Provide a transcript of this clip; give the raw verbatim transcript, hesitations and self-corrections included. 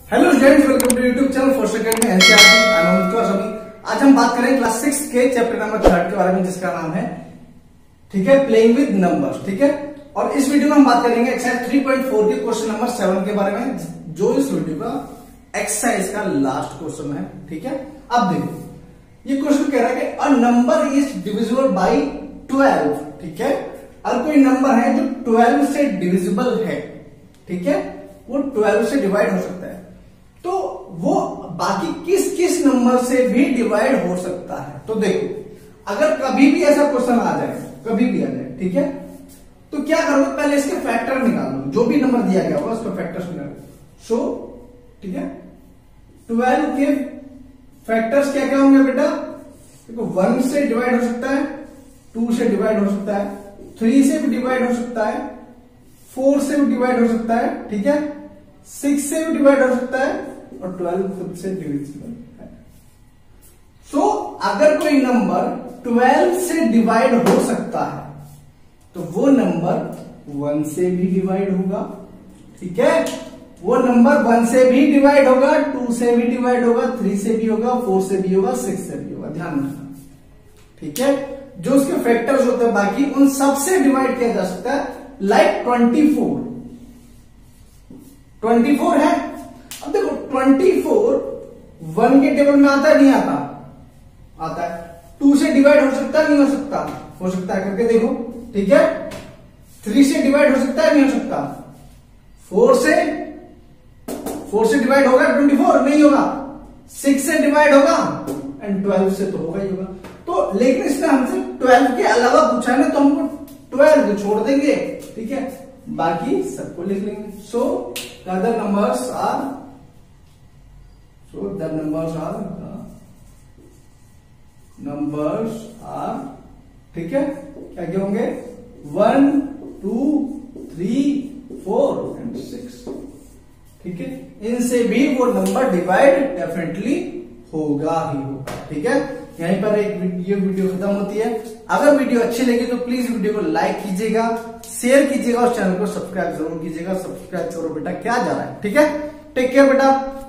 Hello students, welcome to YouTube channel for second में NCERT. आज हम बात करेंगे क्लास सिक्स के चैप्टर नंबर थर्ड के बारे में, जिसका नाम है ठीक है प्लेइंग विद नंबर्स। ठीक है, और इस वीडियो में हम बात करेंगे एक्सरसाइज थ्री पॉइंट फोर के क्वेश्चन नंबर सेवन के बारे में, जो इस वीडियो का एक्सरसाइज का लास्ट क्वेश्चन है। ठीक है, अब देखो ये क्वेश्चन कह रहा है कि a number is divisible by twelve. ठीक है, अगर कोई नंबर है जो ट्वेल्व से डिविजिबल है, ठीक है, वो ट्वेल्व से डिवाइड हो सकता है, तो वो बाकी किस किस नंबर से भी डिवाइड हो सकता है। तो देखो, अगर कभी भी ऐसा क्वेश्चन आ जाए, कभी भी आ जाए, ठीक है, तो क्या करोगे, पहले इसके फैक्टर निकाल लो, जो भी नंबर दिया गया होगा उसका फैक्टर्स निकाल लो। सो ठीक है, ट्वेल्व के फैक्टर्स क्या क्या होंगे बेटा? देखो, वन से डिवाइड हो सकता है, टू से डिवाइड हो सकता है, थ्री से भी डिवाइड हो सकता है, फोर से भी डिवाइड हो सकता है, ठीक है, सिक्स से भी डिवाइड हो सकता है, और ट्वेल्व खुद से डिविजिबल है। सो so, अगर कोई नंबर ट्वेल्व से डिवाइड हो सकता है, तो वो नंबर वन से भी डिवाइड होगा। ठीक है, वो नंबर वन से भी डिवाइड होगा, टू से भी डिवाइड होगा, थ्री से भी होगा, फोर से भी होगा, सिक्स से भी होगा। ध्यान रखना, ठीक है, जो उसके फैक्टर्स होते हैं बाकी, उन सबसे डिवाइड किया जा सकता है। Like twenty four twenty four है। अब देखो, ट्वेंटी फोर वन के टेबल में आता है, नहीं आता? आता है। टू से डिवाइड हो सकता है, नहीं हो सकता? हो सकता है, करके देखो। ठीक है, थ्री से डिवाइड हो सकता है, नहीं हो सकता? फोर से फोर से डिवाइड होगा ट्वेंटी फोर? नहीं होगा। सिक्स से डिवाइड होगा, एंड ट्वेल्व से तो होगा ही होगा। तो लेकिन इसने हमसे ट्वेल्व के अलावा पूछा है ना, तो हमको ट्वेल्व छोड़ देंगे, ठीक है, बाकी सबको लिख लेंगे। So other numbers are so the numbers are numbers are ठीक है, क्या क्या होंगे? One, two, three, four and six. ठीक है, इनसे भी वो नंबर डिवाइड डेफिनेटली होगा ही होगा। ठीक है, यहीं पर एक ये वीडियो खत्म होती है। अगर वीडियो अच्छी लगी तो प्लीज वीडियो को लाइक कीजिएगा, शेयर कीजिएगा और चैनल को सब्सक्राइब जरूर कीजिएगा। सब्सक्राइब करो बेटा, क्या जा रहा है। ठीक है, टेक केयर बेटा।